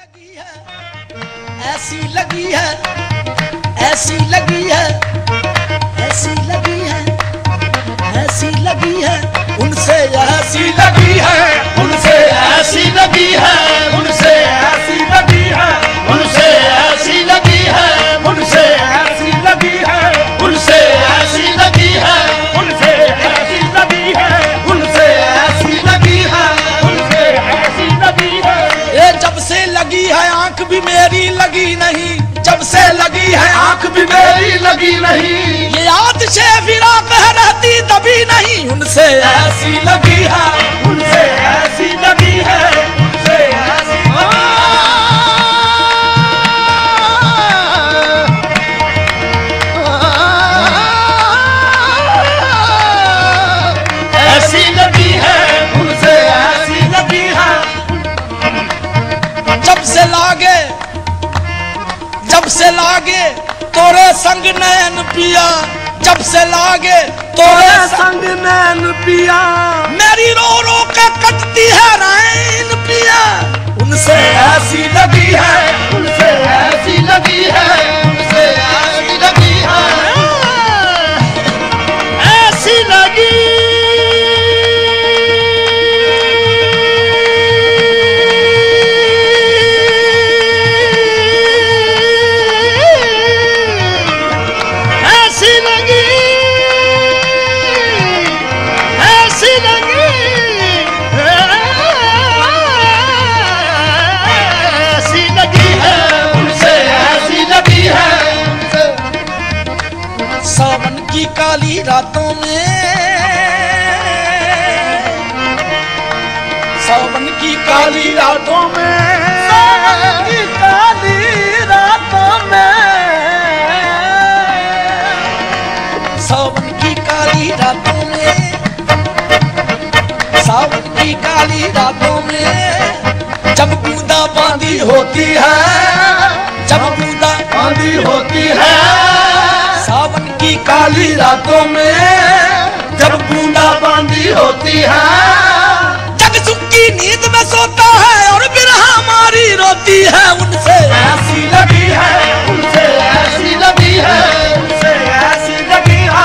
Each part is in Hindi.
लगी है, ऐसी लगी है, ऐसी लगी है, ऐसी लगी है, ऐसी लगी है, उनसे ऐसी लगी है, उनसे ऐसी लगी है, उनसे ऐसी लगी है, उनसे ऐसी लगी है, उनसे ऐसी लगी है, उनसे ऐसी लगी है, उनसे ऐसी लगी है, उनसे ऐसी लगी है, उनसे ऐसी लगी है। ये जब से लगी है आंख भी मेरी लगी नहीं, जब से लगी है आंख भी मेरी लगी नहीं, ये याद से फिराक है रहती तभी नहीं, उनसे ऐसी लगी है, उनसे ऐसी लगी है, उनसे ऐसी ऐसी लगी है, उनसे ऐसी लगी है। जब से लागे तोरे संग नैन पिया, जब से लागे तोरे संग नैन पिया, मेरी रो रो के कटती है रैन पिया, उनसे ऐसी लगी है, उनसे ऐसी लगी है, उनसे ऐसी लगी है, ऐसी लगी काली रातों में, सावन की काली रातों में, सावन की काली रातों में, सावन की काली रातों में, सावन की काली रातों में, जब बूंदा बांदी होती है, जब बूंदा बांदी होती है, सावन की काली रातों में, जब बूंदा बांदी होती है, जग सुख की नींद में सोता है और बिरहा मारी रोती है, उनसे ऐसी लगी है, उनसे ऐसी लगी है, उनसे ऐसी लगी है,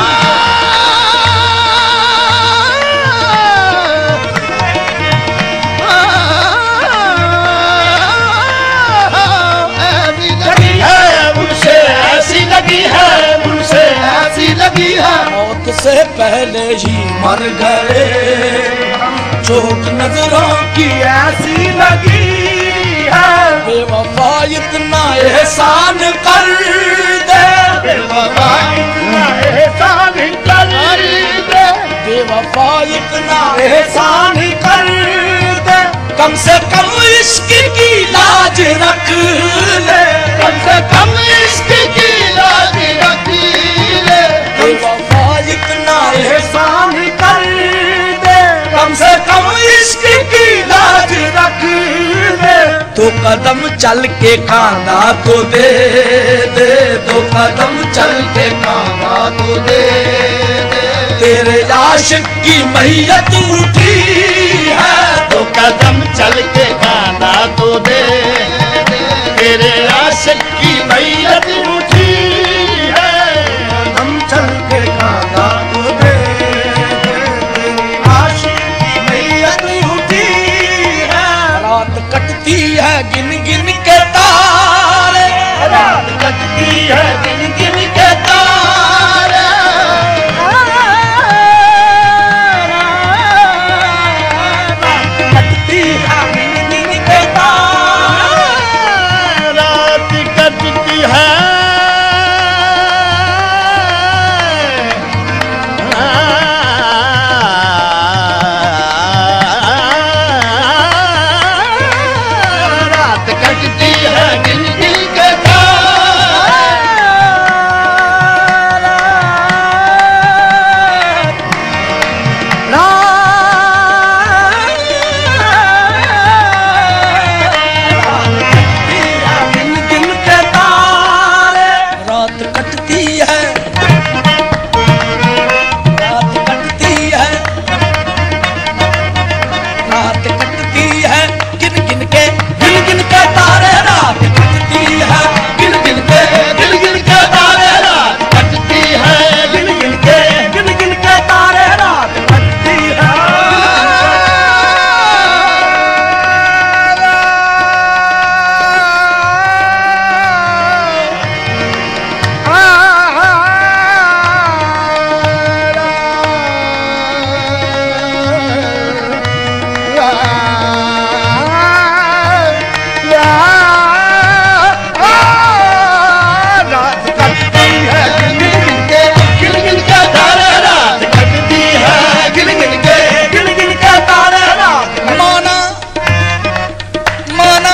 उनसे ऐसी लगी है, उनसे ऐसी लगी है। मौत से पहले ही मर गए, चोट नजरों की ऐसी लगी है, बेवफा इतना एहसान कर दे, बेवफा इतना एहसान कर दे, बेवफा इतना एहसान कर दे, कम से कम इश्क की लाज रख ले, कम से कम इश्क की लाज रख ले, बेवफा इतना एहसान कर दे, कम से कम इश्क की लाज रख ले, तो कदम चल के खाना तो दे दे, तो कदम चल के खाना तो दे दे, तेरे आशिक की मैयत उठी है, तो कदम चल के खाना तो दे दे, तेरे आशिक की मैयत उठी है, कदम चल के खाना तो दे दे, तेरे आशिक की मैयत उठी है, रात कटती है गिन गिन के तारे, रात कटती है गिन गिन के तारे, रात कटती है गिन गिन के तारे, रात कटती है, रात कटती है गिन गिन के तारे,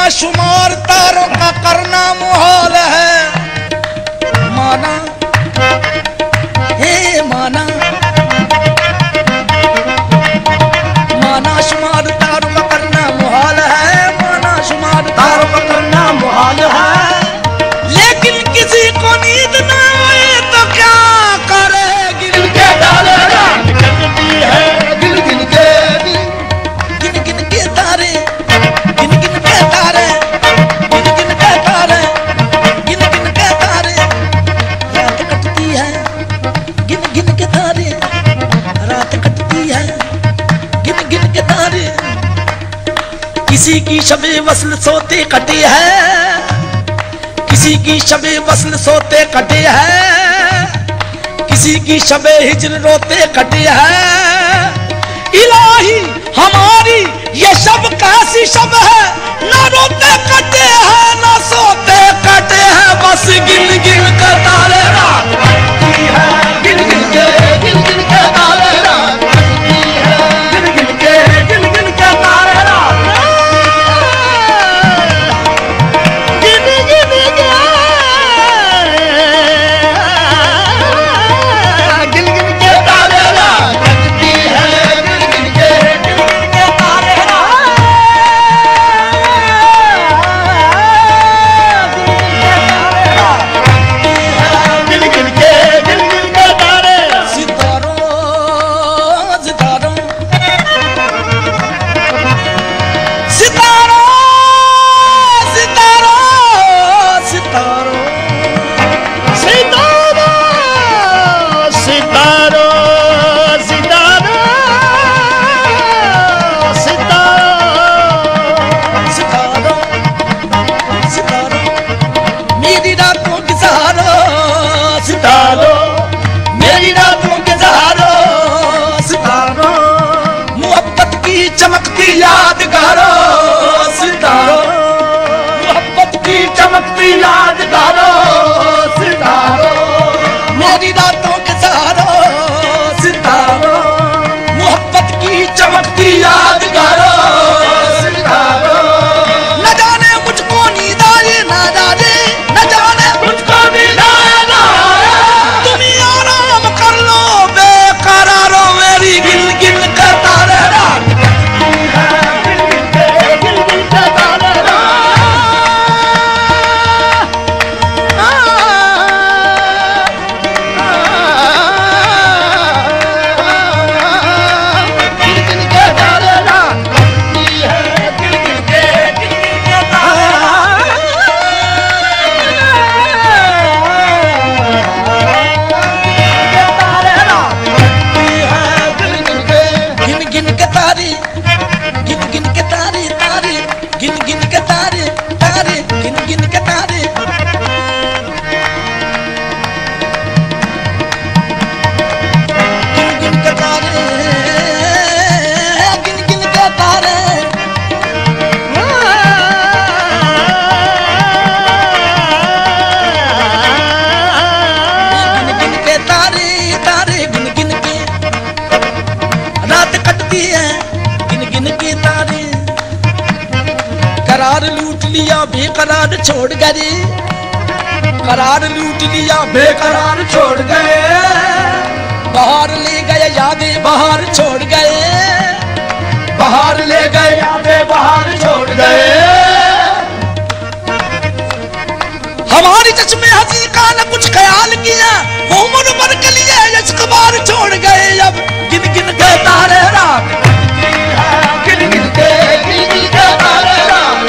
शुमार तारों का करना मुहाल है। माना हे माना, माना शुमार तारों का करना मुहाल है, माना शुमार तारों का करना मुहाल है। लेकिन किसी को नींद ना आए तो क्या करे, गिन के डाले रात कटती है, गिन गिन के तारे, गिन गिन के तारे, गिन गिन के तारे, गिन गिन के तारे, रात कटती है, गिन गिन के तारे, रात कटती है, गिन गिन के तारे। किसी की शबे वस्ल सोते कटे है, किसी की शबे वस्ल सोते कटे है, किसी की शबे हिजर रोते कटे है। इलाही हमारी ये शब कैसी शब है, ना रोते कटे हैं ना सोते कटे हैं, बस गिन गिन के तारे रात कटती है, गिन गिन के तारे रात कटती है, गिन गिन के तारे रात गिन गिन के तारे रात कटती है, गिन गिन के तारे गिन गिन के तारे। सितारों सितारों सितारों सितारों सितारों सितारों सितारों सितारों मेरी रातों के सहारों, सितारों मेरी रातों के सहारों, सितारों मोहब्बत की चमकती यादगारों, सितारों मोहब्बत की चमकती यादगारों, सितारों मेरी रातों के सहारों, सितारों मोहब्बत की चमकती यादगारों, सितारों न जाने मुझको नींद आए ना जाने, न जाने मुझको नींद आए ना आए, तुम ही आराम कर लो बेकरारो, मेरी गिन गिन के तारे रात कटती है, गिन गिन के तारे करार लूट लिया बेकरार छोड़ गए, करार लूट लिया बेकरार छोड़ गए, बाहर ले गए यादें बाहर छोड़ गए, बाहर ले गए यादें बाहर छोड़ गए। हमारी चश्मे हंसी का न कुछ ख्याल किया, वो उम्र भर के लिए इश्क बार छोड़ गए, अब गिन गिन के तारे रात कटती है, गिन गिन के तारे रात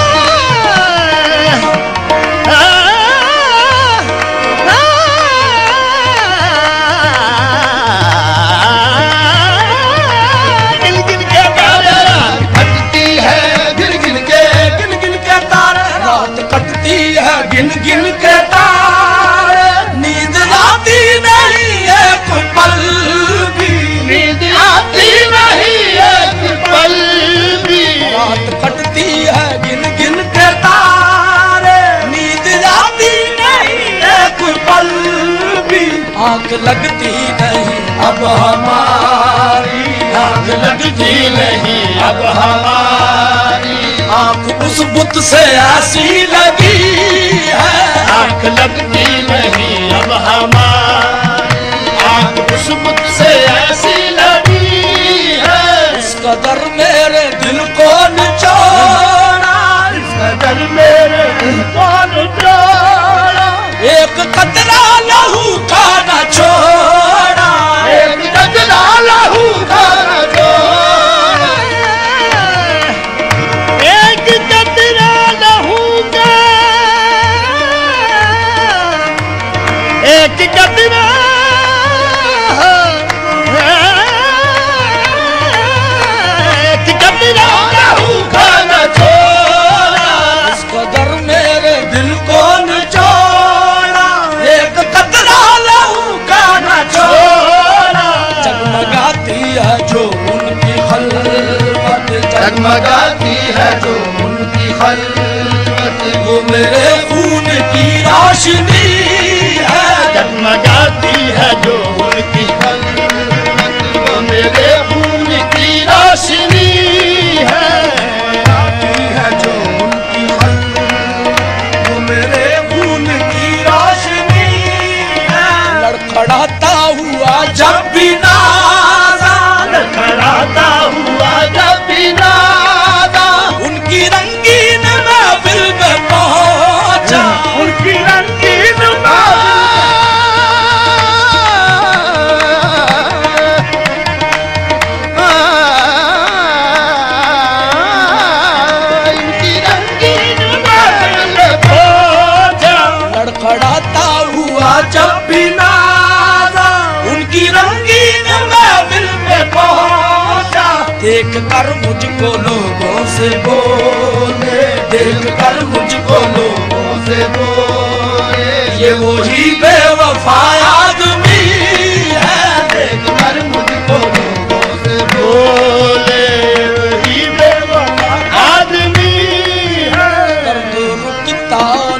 गिन गिन के तारे, नींद आती नहीं एक पल भी, नींद आती नहीं एक पल भी, रात कटती है गिन गिन के तारे, नींद आती नहीं एक पल भी, आंख लगती नहीं अब हमारी, आंख लगती नहीं अब हमारी। आंख उस बुत से ऐसी लगी है, आंख लगती नहीं अब हमारी, आंख उस बुत से ऐसी लगी है। इस कदर मेरे दिल को निचोड़ा, इस कदर मेरे दिल को निचोड़ा, एक कतरा लहू का न छोड़ा, एक कतरा लहू का न छोड़ा, एक कतरा लहू का, एक कतरा लहू का न छोड़ा। इस कदर मेरे दिल को निचोड़ा, एक कतरा लहू का न छोड़ा। जगमगाती है जो उनकी खलवत, जगमगाती है जो उनकी खलवत, वो मेरे खून की रोशनी है। जगमगाती है जो उनकी खलवत, वो मेरे खून की रोशनी है। आती है जो उनकी खलवत, वो मेरे खून की रोशनी है। लड़खड़ाता हुआ जब भी नाज़ा, लड़खड़ाता हुआ जब भी नादा, उनकी रंगीन महफिल में पहुंचा, उनकी रंगीन लड़खड़ाता हुआ जब भी नाज़ा, उनकी रंगीन महफिल में पहुंचा। देख कर मुझको लोगों से बोले, देख कर मुझको लोगों से बोले, ये वही बेवफा आदमी है। देख कर मुझको लोगों से बोले वही बेवफा आदमी है। दर्द रुकता